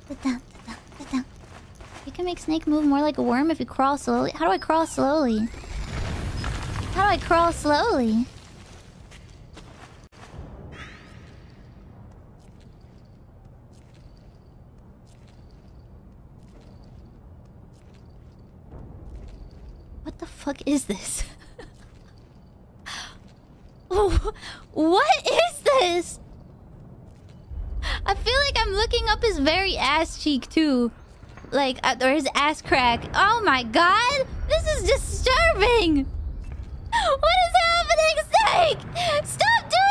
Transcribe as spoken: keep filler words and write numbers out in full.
Sit down, sit down, sit down. You can make Snake move more like a worm if you crawl slowly. How do I crawl slowly? How do I crawl slowly? What the fuck is this? Oh, what is this? I feel like I'm looking up his very ass cheek too. Like, uh, or his ass crack. Oh my god! This is disturbing! What is happening, Snake? Stop doing